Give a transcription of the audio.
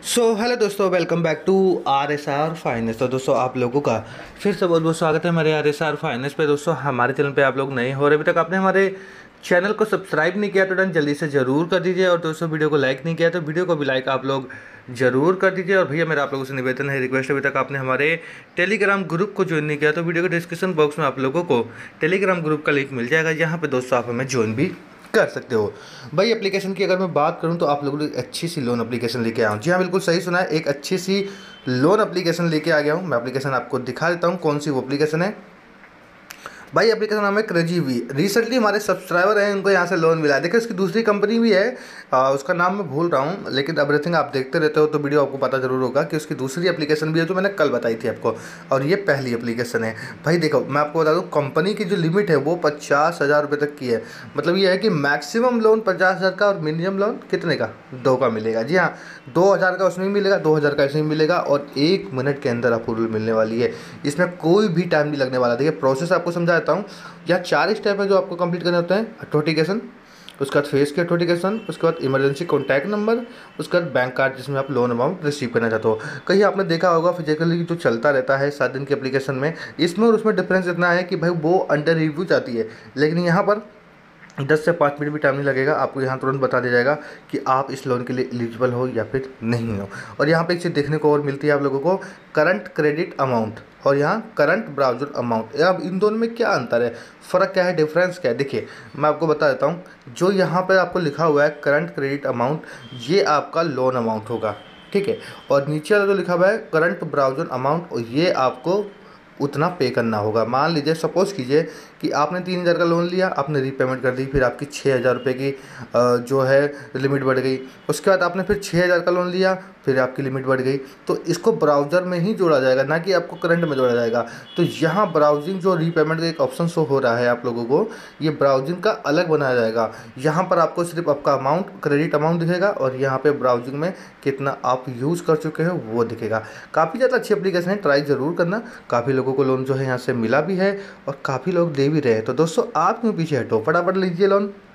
Hello दोस्तों, welcome back to R S R finance. तो दोस्तों, आप लोगों का फिर से बहुत बहुत स्वागत है हमारे आर एस आर फाइनेंस पे। दोस्तों, हमारे चैनल पे आप लोग नए हो रहे, अभी तक आपने हमारे चैनल को सब्सक्राइब नहीं किया तो डन जल्दी से ज़रूर कर दीजिए। और दोस्तों, वीडियो को लाइक नहीं किया तो वीडियो को भी लाइक आप लोग ज़रूर कर दीजिए। और भैया, मेरा आप लोगों से निवेदन है, रिक्वेस्ट, अभी तक आपने हमारे टेलीग्राम ग्रुप को ज्वाइन नहीं किया तो वीडियो के डिस्क्रिप्शन बॉक्स में आप लोगों को टेलीग्राम ग्रुप का लिंक मिल जाएगा, जहाँ पे दोस्तों आप हमें ज्वाइन भी कर सकते हो। भाई, एप्लीकेशन की अगर मैं बात करूं तो आप लोगों को एक अच्छी सी लोन एप्लीकेशन लेके आया हूं। जी हाँ, बिल्कुल सही सुना है, एक अच्छी सी लोन एप्लीकेशन लेके आ गया हूं। मैं एप्लीकेशन आपको दिखा देता हूं कौन सी वो एप्लीकेशन है। भाई, एप्लीकेशन नाम है क्रेजीवी। रिसेंटली हमारे सब्सक्राइबर हैं, उनको यहाँ से लोन मिला है। देखिए, उसकी दूसरी कंपनी भी है, उसका नाम मैं भूल रहा हूँ, लेकिन एवरीथिंग आप देखते रहते हो तो वीडियो आपको पता जरूर होगा कि उसकी दूसरी एप्लीकेशन भी है जो मैंने कल बताई थी आपको, और ये पहली एप्लीकेशन है। भाई देखो, मैं आपको बता दूँ, कंपनी की जो लिमिट है वो 50,000 रुपये तक की है। मतलब ये है कि मैक्सिमम लोन 50,000 का और मिनिमम लोन कितने का, 2 का मिलेगा। जी हाँ, 2,000 का उसमें भी मिलेगा, 2,000 का इसमें भी मिलेगा, और 1 मिनट के अंदर अप्रूवल मिलने वाली है। इसमें कोई भी टाइम नहीं लगने वाला। देखिए, प्रोसेस आपको समझा देता हूँ। यहाँ 4 स्टेप है जो आपको कंप्लीट करने होते हैं। ऑथेंटिकेशन, उसके बाद फेस की ऑथेंटिकेशन, उसके बाद इमरजेंसी कॉन्टैक्ट नंबर, उसके बाद बैंक कार्ड जिसमें आप लोन अमाउंट रिसीव करना चाहते हो। कहीं आपने देखा होगा फिजिकली जो चलता रहता है 7 दिन की एप्लीकेशन में, इसमें और उसमें डिफरेंस इतना है कि भाई वो अंडर रिव्यू जाती है, लेकिन यहाँ पर 10 से 5 मिनट भी टाइम नहीं लगेगा। आपको यहाँ तुरंत बता दिया जाएगा कि आप इस लोन के लिए एलिजिबल हो या फिर नहीं हो। और यहाँ पे एक चीज़ देखने को और मिलती है आप लोगों को, करंट क्रेडिट अमाउंट और यहाँ करंट ब्राउजर अमाउंट। अब इन दोनों में क्या अंतर है, फ़र्क क्या है, डिफरेंस क्या है? देखिए, मैं आपको बता देता हूँ। जो यहाँ पर आपको लिखा हुआ है करंट क्रेडिट अमाउंट, ये आपका लोन अमाउंट होगा, ठीक है। और नीचे वाला जो लिखा हुआ है करंट ब्राउजर अमाउंट, ये आपको उतना पे करना होगा। मान लीजिए, सपोज़ कीजिए कि आपने 3,000 का लोन लिया, आपने रीपेमेंट कर दी, फिर आपकी 6,000 रुपये की जो है लिमिट बढ़ गई। उसके बाद आपने फिर 6,000 का लोन लिया, फिर आपकी लिमिट बढ़ गई। तो इसको ब्राउज़र में ही जोड़ा जाएगा, ना कि आपको करंट में जोड़ा जाएगा। तो यहाँ ब्राउजिंग जो रीपेमेंट का एक ऑप्शन शो हो रहा है आप लोगों को, ये ब्राउजिंग का अलग बनाया जाएगा। यहाँ पर आपको सिर्फ आपका अमाउंट, क्रेडिट अमाउंट दिखेगा, और यहाँ पे ब्राउजिंग में कितना आप यूज़ कर चुके हो वो दिखेगा। काफ़ी ज़्यादा अच्छी एप्लीकेशन है, ट्राई ज़रूर करना। काफ़ी लोगों को लोन जो है यहाँ से मिला भी है, और काफ़ी लोग दे भी रहे हैं। तो दोस्तों, आप क्यों पीछे हटो, फटाफट लीजिए लोन।